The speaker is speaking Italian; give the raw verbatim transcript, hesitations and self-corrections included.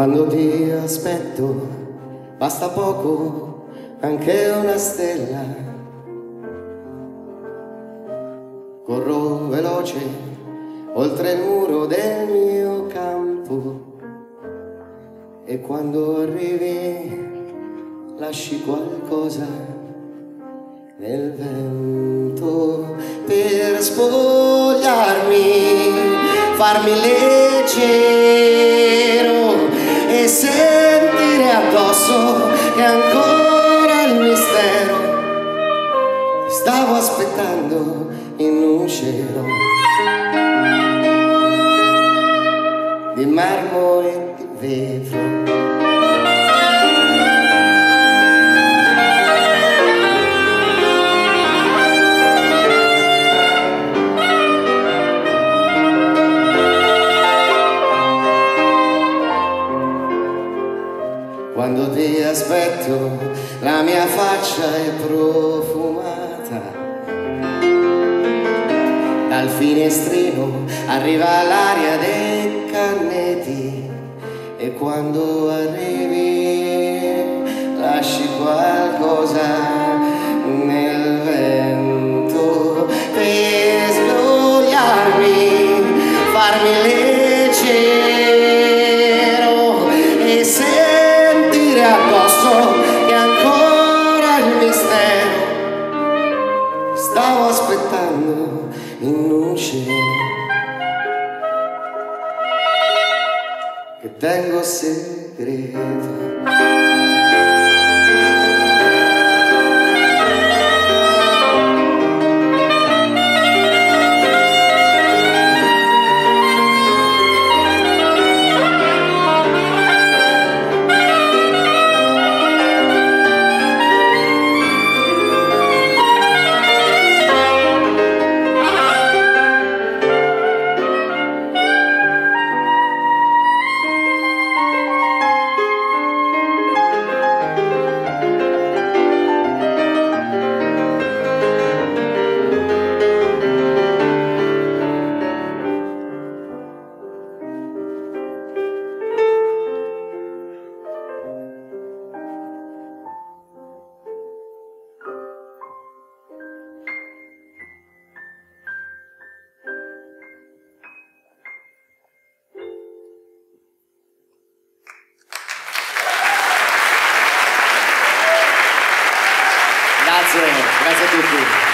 Quando ti aspetto basta poco, anche una stella. Corro veloce oltre il muro del mio campo e quando arrivi lasci qualcosa nel vento per spogliarmi, farmi leggero e sentire addosso che ancora il mistero ti stavo aspettando in un cielo di marmo e di vetro. Quando ti aspetto la mia faccia è profumata, dal finestrino arriva l'aria dei canneti e quando arrivi lasci qualcosa nel vento per svogliarmi, farmi leggero e sentire addosso che ancora il mistero stavo aspettando in un cielo che tengo segreto. Grazie, grazie a tutti.